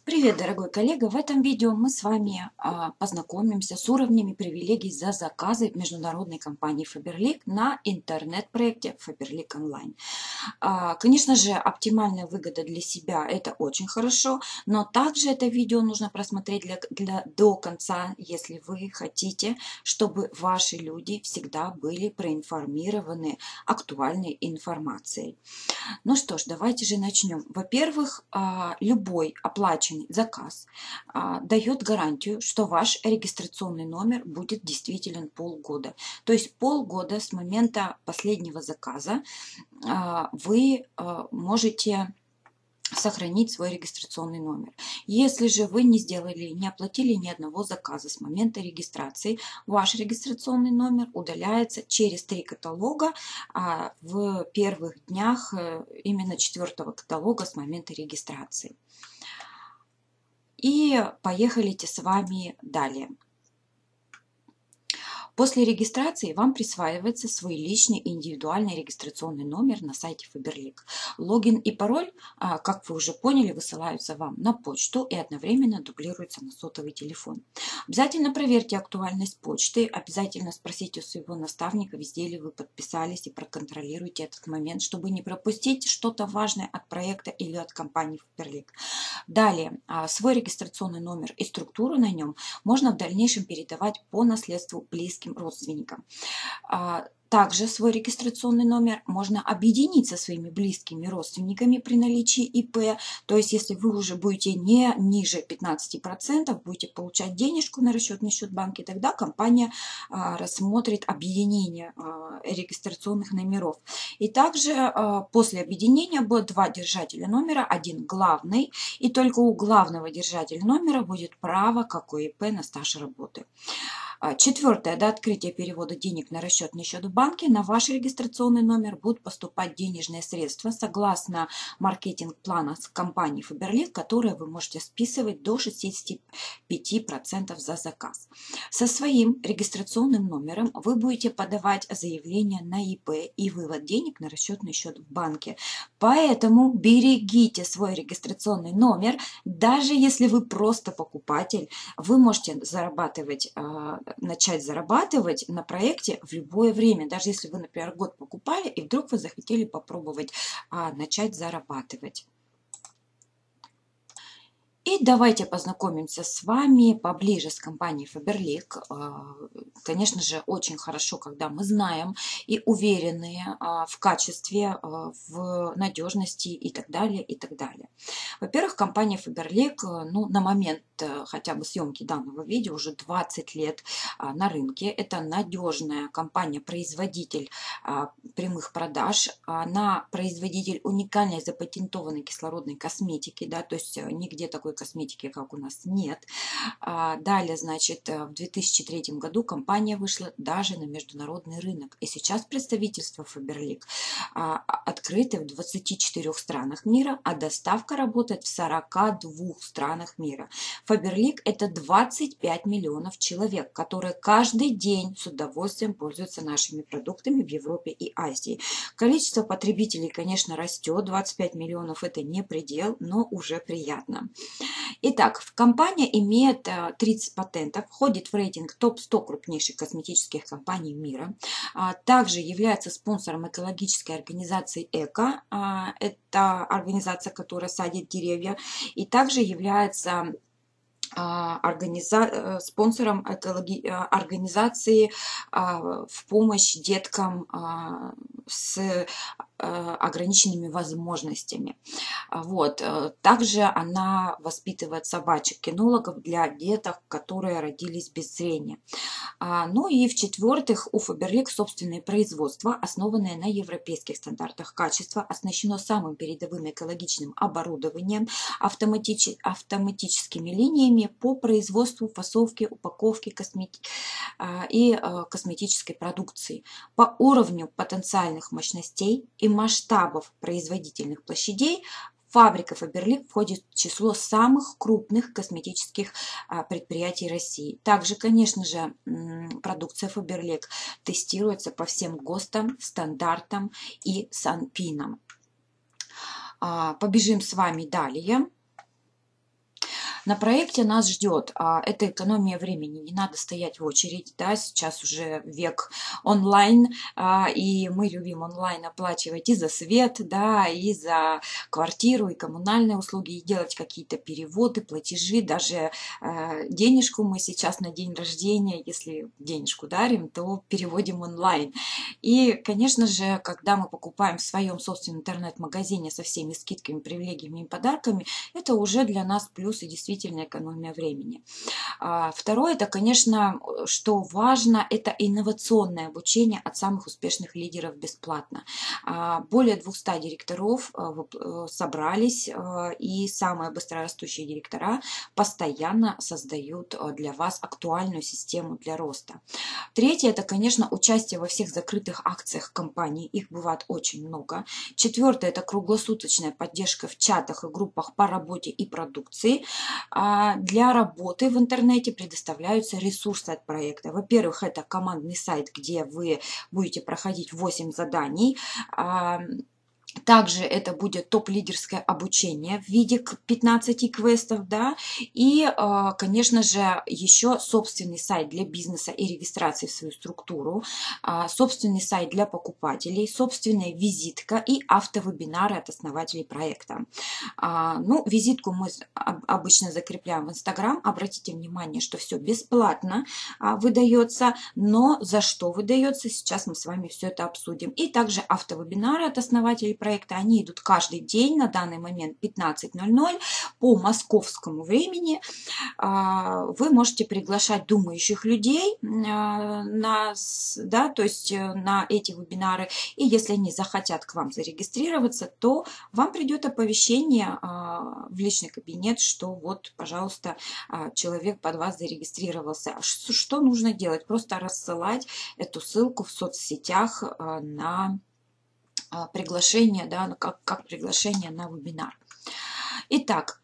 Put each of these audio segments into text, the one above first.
Привет, дорогой коллега! В этом видео мы с вами познакомимся с уровнями привилегий за заказы международной компании Faberlic на интернет-проекте Faberlic Online. Конечно же, оптимальная выгода для себя – это очень хорошо, но также это видео нужно просмотреть до конца, если вы хотите, чтобы ваши люди всегда были проинформированы актуальной информацией. Ну что ж, давайте же начнем. Во-первых, любой оплаченный заказ дает гарантию, что ваш регистрационный номер будет действителен полгода. То есть полгода с момента последнего заказа вы можете сохранить свой регистрационный номер. Если же вы не сделали, не оплатили ни одного заказа с момента регистрации, ваш регистрационный номер удаляется через 3 каталога в первых днях именно 4-го каталога с момента регистрации. И поехали с вами далее. После регистрации вам присваивается свой личный индивидуальный регистрационный номер на сайте Faberlic. Логин и пароль, как вы уже поняли, высылаются вам на почту и одновременно дублируются на сотовый телефон. Обязательно проверьте актуальность почты, обязательно спросите у своего наставника, везде ли вы подписались, и проконтролируйте этот момент, чтобы не пропустить что-то важное от проекта или от компании Faberlic. Далее, свой регистрационный номер и структуру на нем можно в дальнейшем передавать по наследству близким родственникам. Также свой регистрационный номер можно объединить со своими близкими родственниками при наличии ИП. То есть, если вы уже будете не ниже 15%, будете получать денежку на расчетный счет банка, тогда компания рассмотрит объединение регистрационных номеров. И также после объединения будет 2 держателя номера, один главный, и только у главного держателя номера будет право, как у ИП, на стаж работы. Четвертое. До открытия перевода денег на расчетный счет в банке на ваш регистрационный номер будут поступать денежные средства согласно маркетинг-плана с компании Faberlic, которые вы можете списывать до 65% за заказ. Со своим регистрационным номером вы будете подавать заявление на ИП и вывод денег на расчетный счет в банке. Поэтому берегите свой регистрационный номер, даже если вы просто покупатель, вы можете начать зарабатывать на проекте в любое время, даже если вы, например, год покупали и вдруг вы захотели попробовать начать зарабатывать. И давайте познакомимся с вами поближе с компанией Faberlic. Конечно же, очень хорошо, когда мы знаем и уверены в качестве, в надежности и так далее, и так далее. Во-первых, компания Faberlic, на момент хотя бы съемки данного видео уже 20 лет на рынке. Это надежная компания-производитель прямых продаж. Она производитель уникальной запатентованной кислородной косметики, да, то есть нигде такой косметики, как у нас, нет. Далее, значит, в 2003 году компания вышла даже на международный рынок. И сейчас представительство Faberlic открыто в 24 странах мира, а доставка работает в 42 странах мира. Faberlic – это 25 миллионов человек, которые каждый день с удовольствием пользуются нашими продуктами в Европе и Азии. Количество потребителей, конечно, растет. 25 миллионов – это не предел, но уже приятно. Итак, компания имеет 30 патентов, входит в рейтинг топ-100 крупнейших косметических компаний мира. Также является спонсором экологической организации ЭКО. Это организация, которая садит деревья. И также является спонсором организации в помощь деткам с ограниченными возможностьми. Вот. Также она воспитывает собачек-кинологов для деток, которые родились без зрения. Ну и в-четвертых, у Faberlic собственное производство, основанное на европейских стандартах качества, оснащено самым передовым экологичным оборудованием, автоматическими линиями по производству, фасовке, упаковке косметической продукции. По уровню потенциальных мощностей и масштабов производительных площадей фабрика Faberlic входит в число самых крупных косметических предприятий России. Также, конечно же, продукция Faberlic тестируется по всем ГОСТам, стандартам и Санпинам. Побежим с вами далее. На проекте нас ждет это экономия времени, не надо стоять в очередь, да, сейчас уже век онлайн, и мы любим онлайн оплачивать и за свет, да, и за квартиру, и коммунальные услуги, и делать какие-то переводы, платежи, даже денежку мы сейчас на день рождения, если денежку дарим, то переводим онлайн. И, конечно же, когда мы покупаем в своем собственном интернет-магазине со всеми скидками, привилегиями и подарками, это уже для нас плюс и действительно экономия времени. Второе, это, конечно, что важно, это инновационное обучение от самых успешных лидеров бесплатно. Более 200 директоров собрались, и самые быстрорастущие директора постоянно создают для вас актуальную систему для роста. Третье, это, конечно, участие во всех закрытых акциях компании, их бывает очень много. Четвертое, это круглосуточная поддержка в чатах и группах по работе и продукции. Для работы в интернете предоставляются ресурсы от проекта. Во-первых, это командный сайт, где вы будете проходить 8 заданий. Также это будет топ-лидерское обучение в виде 15 квестов, да, и, конечно же, еще собственный сайт для бизнеса и регистрации в свою структуру, собственный сайт для покупателей, собственная визитка и автовебинары от основателей проекта. Ну, визитку мы обычно закрепляем в Инстаграм. Обратите внимание, что все бесплатно выдается, но за что выдается, сейчас мы с вами все это обсудим. И также автовебинары от основателей проекта, они идут каждый день, на данный момент 15:00 по московскому времени. Вы можете приглашать думающих людей на эти вебинары, и если они захотят к вам зарегистрироваться, то вам придет оповещение в личный кабинет, что вот, пожалуйста, человек под вас зарегистрировался. Что нужно делать? Просто рассылать эту ссылку в соцсетях на приглашение, да, как приглашение на вебинар. Итак,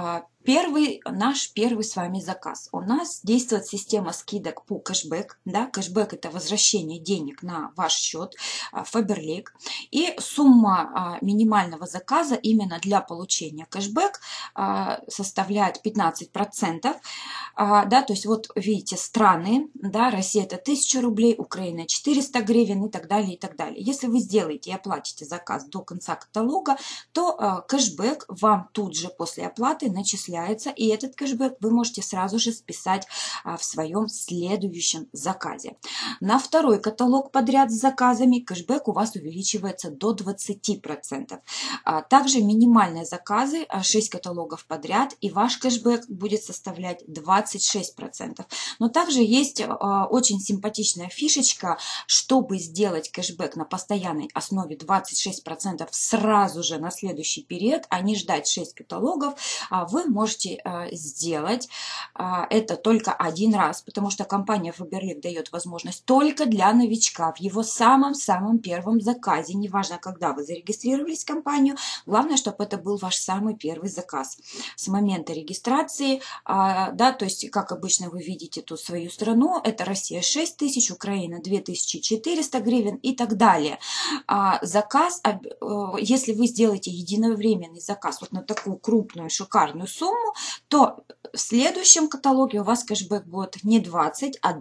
наш первый с вами заказ. У нас действует система скидок по кэшбэк. Да? Кэшбэк – это возвращение денег на ваш счет Faberlic. И сумма минимального заказа именно для получения кэшбэк составляет 15%. Да? То есть вот видите страны, да? Россия – это 1000 рублей, Украина – 400 гривен и так далее, и так далее. Если вы сделаете и оплатите заказ до конца каталога, то кэшбэк вам тут же после оплаты начисляется, и этот кэшбэк вы можете сразу же списать в своем следующем заказе. На второй каталог подряд с заказами кэшбэк у вас увеличивается до 20%. Также минимальные заказы 6 каталогов подряд, и ваш кэшбэк будет составлять 26%. Но также есть очень симпатичная фишечка, чтобы сделать кэшбэк на постоянной основе 26% сразу же на следующий период, а не ждать 6 каталогов, вы можете сделать это только один раз, потому что компания Faberlic дает возможность только для новичка в его самом-самом первом заказе. Неважно, когда вы зарегистрировались в компанию, главное, чтобы это был ваш самый первый заказ. С момента регистрации, да, то есть, как обычно вы видите тут свою страну, это Россия 6000, Украина 2400 гривен и так далее. Заказ, если вы сделаете единовременный заказ вот на такую крупную, шикарную сумму, то в следующем каталоге у вас кэшбэк будет не 20, а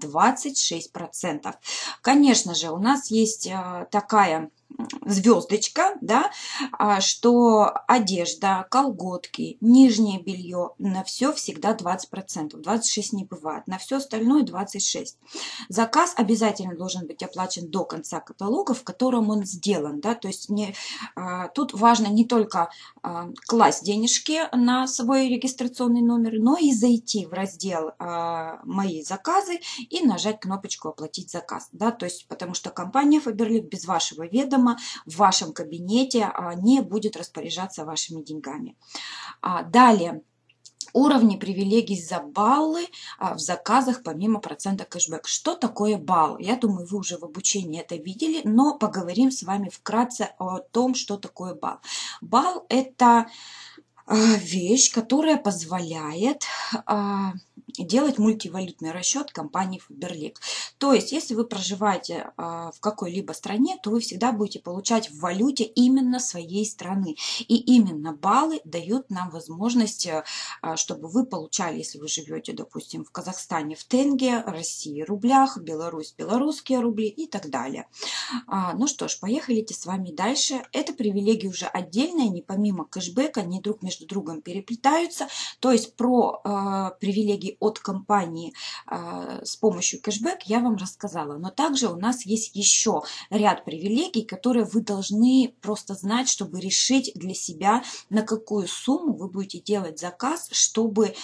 26%. Конечно же, у нас есть такая звездочка, да, что одежда, колготки, нижнее белье, на все всегда 20%, 26 не бывает, на все остальное 26. Заказ обязательно должен быть оплачен до конца каталога, в котором он сделан, да, то есть тут важно не только класть денежки на свой регистрационный номер, но и зайти в раздел «Мои заказы» и нажать кнопочку «Оплатить заказ», да, то есть потому что компания Faberlic без вашего ведома в вашем кабинете не будет распоряжаться вашими деньгами. Далее. Уровни привилегий за баллы в заказах помимо процента кэшбэк. Что такое балл? Я думаю, вы уже в обучении это видели, но поговорим с вами вкратце о том, что такое балл. Балл – это вещь, которая позволяет делать мультивалютный расчет компании Faberlic. То есть, если вы проживаете в какой-либо стране, то вы всегда будете получать в валюте именно своей страны. И именно баллы дают нам возможность, чтобы вы получали, если вы живете, допустим, в Казахстане в тенге, России рублях, Беларусь белорусские рубли и так далее. Ну что ж, поехали с вами дальше. Это привилегии уже отдельные, не помимо кэшбэка, они друг между другом переплетаются. То есть про привилегии от компании с помощью кэшбэк я вам рассказала. Но также у нас есть еще ряд привилегий, которые вы должны просто знать, чтобы решить для себя, на какую сумму вы будете делать заказ, чтобы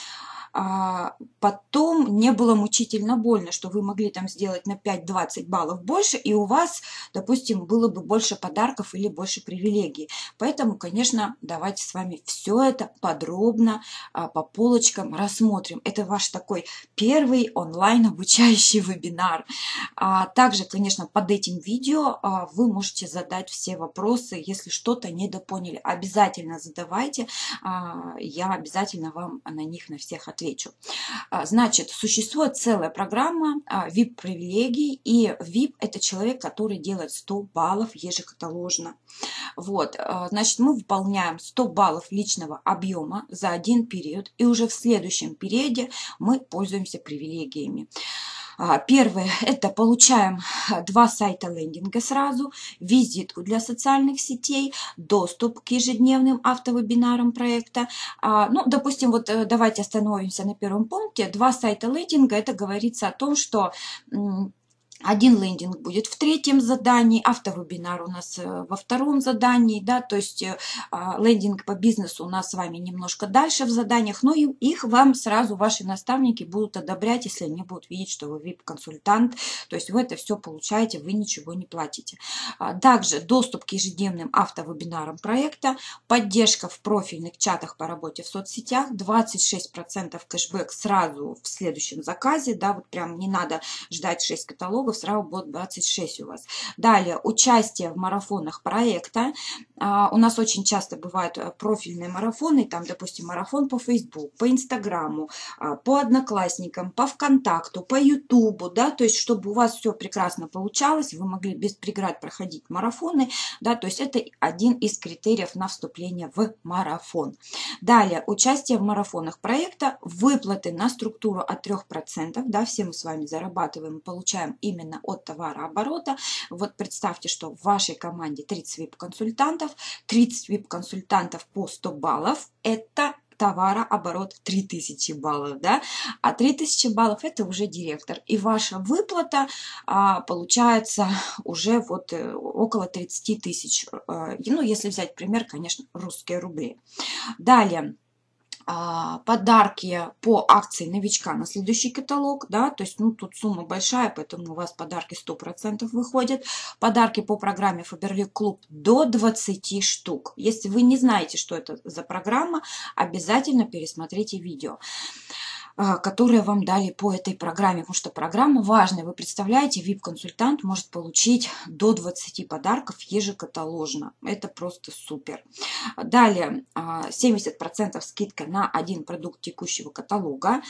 потом не было мучительно больно, что вы могли там сделать на 5-20 баллов больше, и у вас, допустим, было бы больше подарков или больше привилегий. Поэтому, конечно, давайте с вами все это подробно по полочкам рассмотрим. Это ваш такой первый онлайн обучающий вебинар. Также, конечно, под этим видео вы можете задать все вопросы, если что-то недопоняли. Обязательно задавайте, я обязательно вам на них на всех отвечу. Значит, существует целая программа VIP-привилегий, и VIP – это человек, который делает 100 баллов ежекаталожно. Вот, значит, мы выполняем 100 баллов личного объема за один период, и уже в следующем периоде мы пользуемся привилегиями. Первое – это получаем 2 сайта лендинга сразу, визитку для социальных сетей, доступ к ежедневным автовебинарам проекта. Ну, допустим, вот давайте остановимся на первом пункте. 2 сайта лендинга – это говорится о том, что один лендинг будет в 3-м задании, автовебинар у нас во 2-м задании, да, то есть лендинг по бизнесу у нас с вами немножко дальше в заданиях, но их вам сразу ваши наставники будут одобрять, если они будут видеть, что вы VIP-консультант, то есть вы это все получаете, вы ничего не платите. Также доступ к ежедневным автовебинарам проекта, поддержка в профильных чатах по работе в соцсетях, 26% кэшбэк сразу в следующем заказе, да, вот прям не надо ждать 6 каталогов, сразу будет 26 у вас. Далее, участие в марафонах проекта. У нас очень часто бывают профильные марафоны, там, допустим, марафон по Facebook, по Инстаграму, по Одноклассникам, по ВКонтакту, по Ютубу, да, то есть, чтобы у вас все прекрасно получалось, вы могли без преград проходить марафоны, да, то есть, это один из критериев на вступление в марафон. Далее, участие в марафонах проекта, выплаты на структуру от 3%, да, все мы с вами зарабатываем и получаем именно от товарооборота. Вот представьте, что в вашей команде 30 VIP-консультантов, 30 VIP-консультантов по 100 баллов, это товарооборот 3000 баллов, да, а 3000 баллов это уже директор, и ваша выплата получается уже вот около 30 тысяч, ну, если взять пример, конечно, русские рубли. Далее, подарки по акции новичка на следующий каталог, да, то есть, ну, тут сумма большая, поэтому у вас подарки 100% выходят. Подарки по программе Faberlic Club до 20 штук. Если вы не знаете, что это за программа, обязательно пересмотрите видео, которые вам дали по этой программе, потому что программа важная. Вы представляете, VIP-консультант может получить до 20 подарков ежекаталожно. Это просто супер. Далее, 70% скидка на один продукт текущего каталога,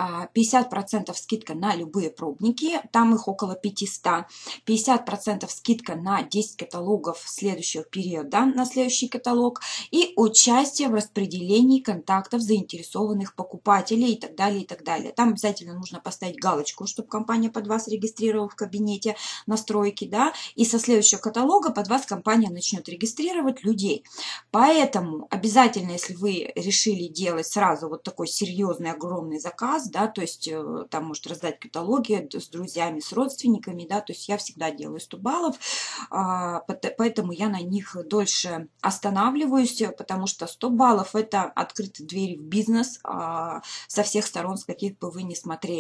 50% скидка на любые пробники, там их около 500, 50% скидка на 10 каталогов следующего периода, на следующий каталог, и участие в распределении контактов заинтересованных покупателей и так далее, и так далее. Там обязательно нужно поставить галочку, чтобы компания под вас регистрировала в кабинете настройки, да, и со следующего каталога под вас компания начнет регистрировать людей. Поэтому обязательно, если вы решили делать сразу вот такой серьезный, огромный заказ, да, то есть там может раздать каталоги с друзьями, с родственниками, да, то есть я всегда делаю 100 баллов, поэтому я на них дольше останавливаюсь, потому что 100 баллов это открытые двери в бизнес со всех сторон, с каких бы вы ни смотрели.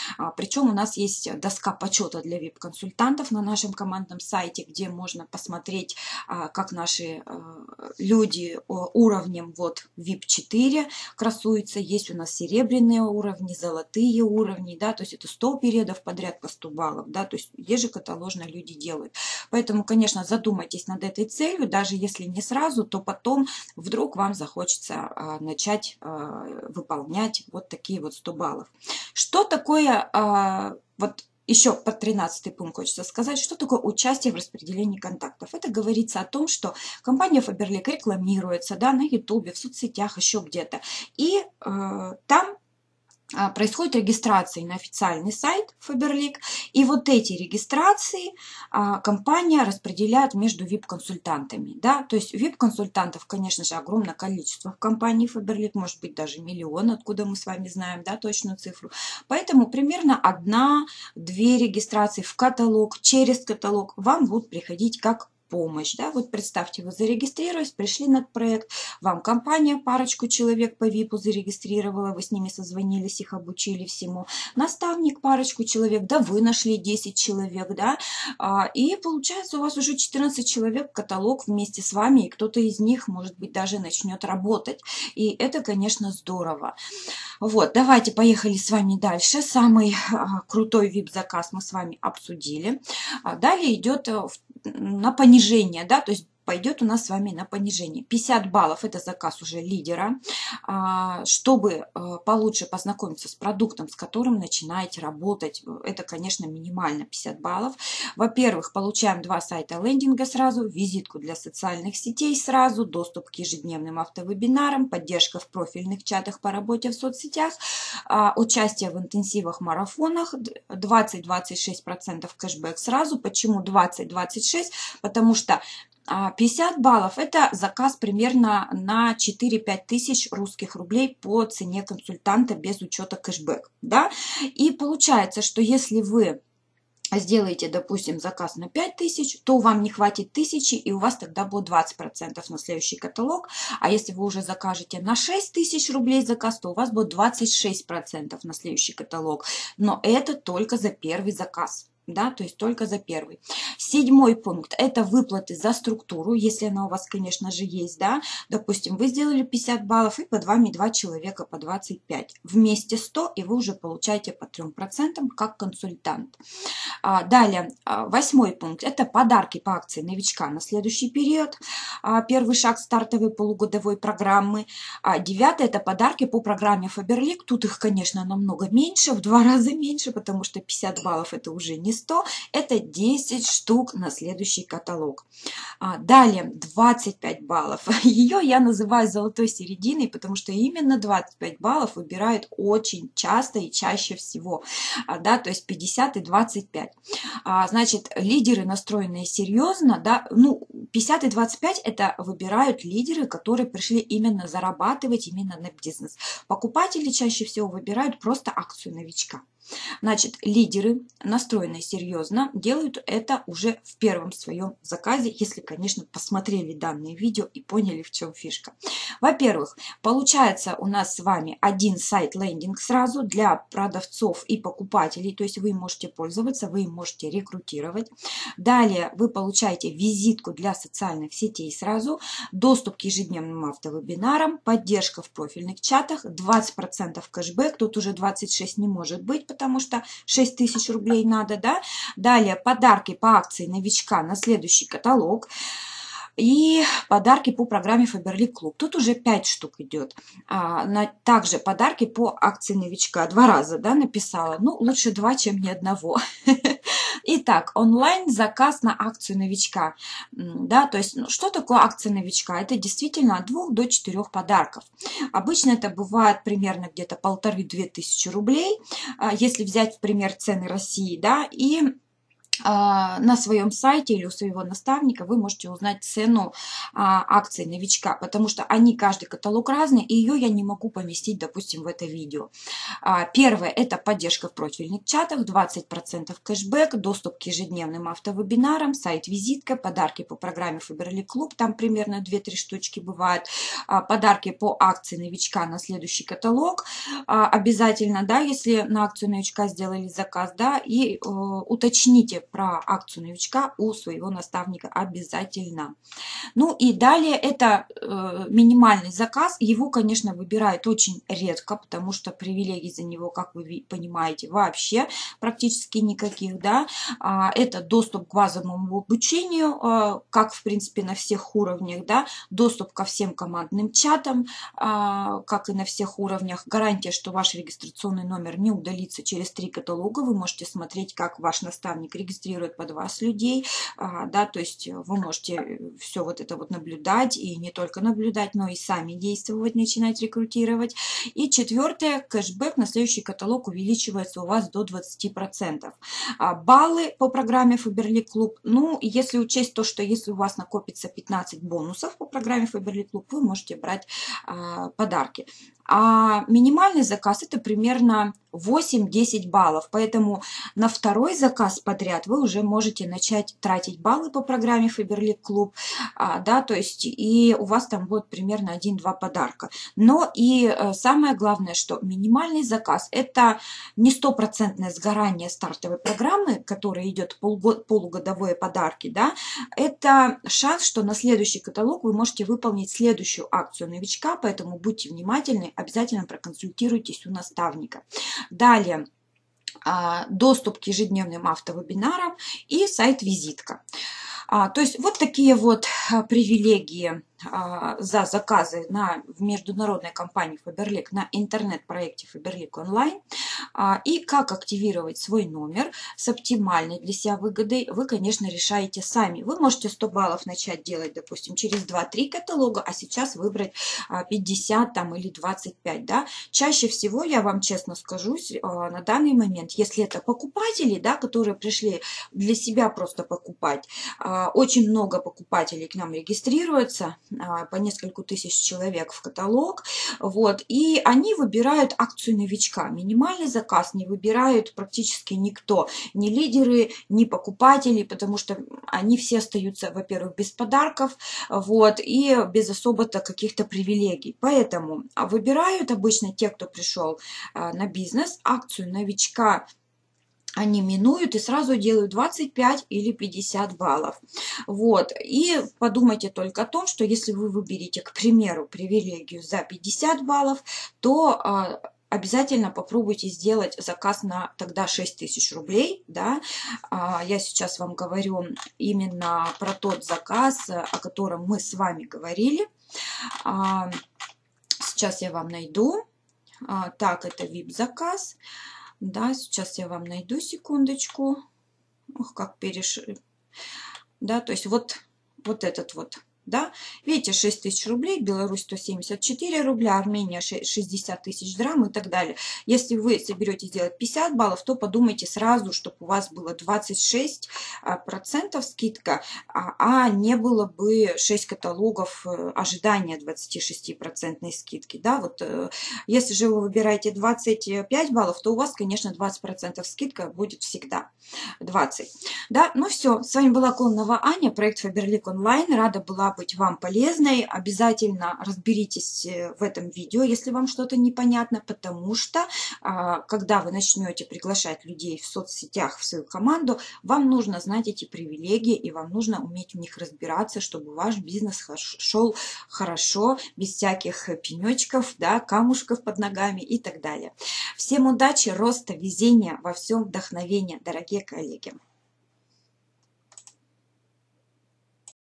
Причем у нас есть доска почета для VIP-консультантов на нашем командном сайте, где можно посмотреть, как наши люди уровнем вот VIP-4 красуются. Есть у нас серебряные уровни, золотые уровни, да, то есть это 100 периодов подряд по 100 баллов, да, то есть ежекаталожно люди делают. Поэтому, конечно, задумайтесь над этой целью, даже если не сразу, то потом вдруг вам захочется начать выполнять вот такие вот 100 баллов. Что такое, вот еще под 13 пункт хочется сказать, что такое участие в распределении контактов. Это говорится о том, что компания Faberlic рекламируется, да, на YouTube, в соцсетях, еще где-то. И там происходит регистрация на официальный сайт Faberlic, и вот эти регистрации компания распределяет между VIP-консультантами. Да? То есть VIP-консультантов, конечно же, огромное количество в компании Faberlic, может быть даже миллион, откуда мы с вами знаем, да, точную цифру. Поэтому примерно 1-2 регистрации в каталог, через каталог вам будут приходить как помощь. Да? Вот представьте, вы зарегистрировались, пришли на проект, вам компания парочку человек по ВИПу зарегистрировала, вы с ними созвонились, их обучили всему, наставник парочку человек, да, вы нашли 10 человек, да, и получается у вас уже 14 человек каталог вместе с вами, и кто-то из них, может быть, даже начнет работать. И это, конечно, здорово. Вот, давайте поехали с вами дальше. Самый крутой VIP-заказ мы с вами обсудили. Далее идет на понижение, да, то есть пойдет у нас с вами на понижение. 50 баллов – это заказ уже лидера, чтобы получше познакомиться с продуктом, с которым начинаете работать. Это, конечно, минимально 50 баллов. Во-первых, получаем 2 сайта лендинга сразу, визитку для социальных сетей сразу, доступ к ежедневным автовебинарам, поддержка в профильных чатах по работе в соцсетях, участие в интенсивах, марафонах, 20-26% кэшбэк сразу. Почему 20-26? Потому что 50 баллов – это заказ примерно на 4-5 тысяч русских рублей по цене консультанта без учета кэшбэк. Да? И получается, что если вы сделаете, допустим, заказ на 5000, то вам не хватит 1000, и у вас тогда будет 20% на следующий каталог. А если вы уже закажете на 6000 рублей заказ, то у вас будет 26% на следующий каталог. Но это только за первый заказ. Да, то есть только за первый. 7 пункт – это выплаты за структуру, если она у вас, конечно же, есть, да. Допустим, вы сделали 50 баллов, и под вами 2 человека по 25. Вместе 100, и вы уже получаете по 3% как консультант. Далее, 8 пункт – это подарки по акции новичка на следующий период. Первый шаг стартовой полугодовой программы. 9 – это подарки по программе Faberlic. Тут их, конечно, намного меньше, в 2 раза меньше, потому что 50 баллов – это уже не 100, это 10 штук на следующий каталог. Далее 25 баллов. Ее я называю золотой серединой, потому что именно 25 баллов выбирают очень часто и чаще всего. Да, то есть 50 и 25. Значит, лидеры, настроенные серьезно, да, ну, 50 и 25 это выбирают лидеры, которые пришли именно зарабатывать, именно на бизнес. Покупатели чаще всего выбирают просто акцию новичка. Значит, лидеры, настроенные серьезно, делают это уже в первом своем заказе, если, конечно, посмотрели данное видео и поняли, в чем фишка. Во-первых, получается у нас с вами один сайт-лендинг сразу для продавцов и покупателей, то есть вы можете пользоваться, вы можете рекрутировать. Далее вы получаете визитку для социальных сетей сразу, доступ к ежедневным автовебинарам, поддержка в профильных чатах, 20% кэшбэк, тут уже 26 не может быть, потому что 6000 рублей надо, да. Далее подарки по акции новичка на следующий каталог. И подарки по программе Faberlic Club. Тут уже 5 штук идет. Также подарки по акции новичка. 2 раза, да, написала. Ну, лучше 2, чем ни одного. Итак, онлайн заказ на акцию новичка. Да, то есть, что такое акция новичка? Это действительно от 2 до 4 подарков. Обычно это бывает примерно где-то 1500–2000 рублей, если взять в пример цены России, да, и на своем сайте или у своего наставника вы можете узнать цену акций новичка, потому что они, каждый каталог разный, и ее я не могу поместить, допустим, в это видео. Первое – это поддержка в профильных чатах, 20% кэшбэк, доступ к ежедневным автовебинарам, сайт-визитка, подарки по программе Faberlic Club, там примерно 2-3 штучки бывают, подарки по акции новичка на следующий каталог, обязательно, да, если на акцию новичка сделали заказ, да, и уточните про акцию новичка у своего наставника обязательно. Ну и далее это минимальный заказ. Его, конечно, выбирают очень редко, потому что привилегий за него, как вы понимаете, вообще практически никаких. Да? Это доступ к базовому обучению, как в принципе на всех уровнях. Да? Доступ ко всем командным чатам, как и на всех уровнях. Гарантия, что ваш регистрационный номер не удалится через 3 каталога. Вы можете смотреть, как ваш наставник регистрирует под вас людей. Да? То есть вы можете все вот это вот наблюдать, и не только наблюдать, но и сами действовать, начинать рекрутировать. И четвертое, кэшбэк на следующий каталог увеличивается у вас до 20%. Баллы по программе Faberlic Club, ну, если учесть то, что если у вас накопится 15 бонусов по программе Faberlic Club, вы можете брать подарки. А минимальный заказ это примерно 8-10 баллов, поэтому на второй заказ подряд вы уже можете начать тратить баллы по программе Faberlic Club, да, то есть и у вас там будет примерно 1-2 подарка. Но и самое главное, что минимальный заказ это не 100% сгорание стартовой программы, которая идет полугодовые подарки, да, это шанс, что на следующий каталог вы можете выполнить следующую акцию новичка, поэтому будьте внимательны, обязательно проконсультируйтесь у наставника. Далее, доступ к ежедневным автовебинарам и сайт-визитка. То есть вот такие вот привилегии за заказы в международной компании Faberlic на интернет-проекте Faberlic Online. И как активировать свой номер с оптимальной для себя выгодой, вы, конечно, решаете сами. Вы можете 100 баллов начать делать, допустим, через 2-3 каталога, а сейчас выбрать 50 там, или 25. Да? Чаще всего, я вам честно скажу, на данный момент, если это покупатели, да, которые пришли для себя просто покупать, очень много покупателей к нам регистрируются, по несколько тысяч человек в каталог, вот, и они выбирают акцию новичка. Минимальный заказ не выбирают практически никто, ни лидеры, ни покупатели, потому что они все остаются, во-первых, без подарков, вот, и без особо-то каких-то привилегий. Поэтому выбирают обычно те, кто пришел на бизнес, акцию новичка. Они минуют и сразу делают 25 или 50 баллов. Вот. И подумайте только о том, что если вы выберете, к примеру, привилегию за 50 баллов, то обязательно попробуйте сделать заказ на тогда 6000 рублей. Да? Я сейчас вам говорю именно про тот заказ, о котором мы с вами говорили. Сейчас я вам найду. Так, это VIP-заказ. Да, сейчас я вам найду, секундочку. Ох, как перешли. Да, то есть вот этот вот. Да? Видите, 6000 рублей, Беларусь 174 рубля, Армения 60 тысяч драм и так далее. Если вы соберетесь делать 50 баллов, то подумайте сразу, чтобы у вас было 26% скидка, а не было бы 6 каталогов ожидания 26% скидки. Да? Вот, если же вы выбираете 25 баллов, то у вас, конечно, 20% скидка будет всегда. 20. Да? Ну все, с вами была Кононова Аня, проект Faberlic Online. Рада была быть вам полезной. Обязательно разберитесь в этом видео, если вам что-то непонятно, потому что когда вы начнете приглашать людей в соцсетях в свою команду, вам нужно знать эти привилегии и вам нужно уметь в них разбираться, чтобы ваш бизнес шел хорошо, без всяких пенечков, да, камушков под ногами и так далее. Всем удачи, роста, везения, во всем вдохновения, дорогие коллеги.